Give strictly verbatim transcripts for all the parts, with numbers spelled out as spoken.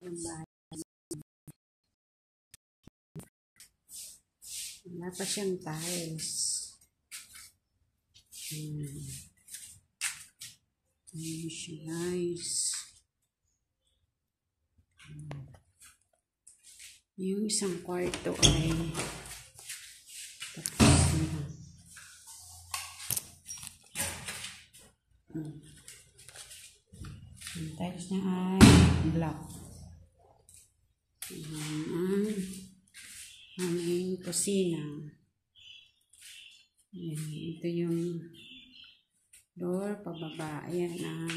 yung bahay. Wala pa siyang tiles. Hmm. Ayan siya, guys. Hmm. Yung isang kwarto ay tapos na. Hmm. Yung tiles niya ay black. Ayan ang aming kusina. Ayan, ito yung door pababa. Ayan ang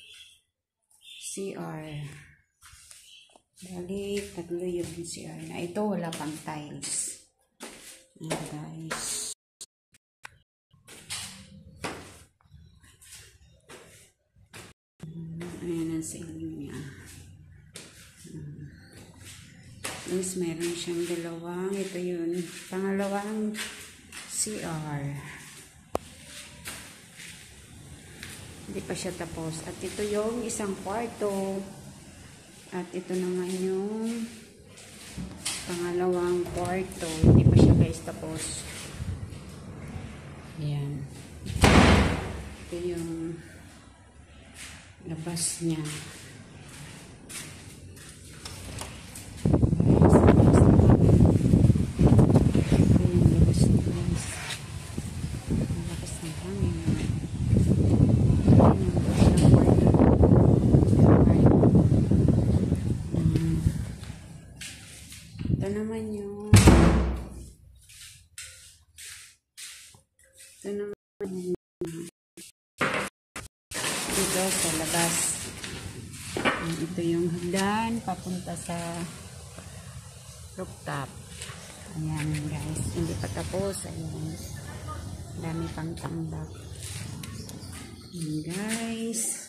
C R. Bali, tatlo yung C R na. Ito wala pang tiles. Ayan, guys. Ayan ang ceiling niya. Tapos meron siyang dalawang, ito yun, pangalawang C R. Hindi pa siya tapos. At ito yung isang kwarto. At ito naman yung pangalawang kwarto. Hindi pa siya guys tapos. Ayan. Ito yung labas niya. Ito naman yung ito naman yung dito sa labas. Ito yung hagdan papunta sa rooftop. Ayan guys, hindi pa tapos. Ayan, dami pang tambak. Ayan guys.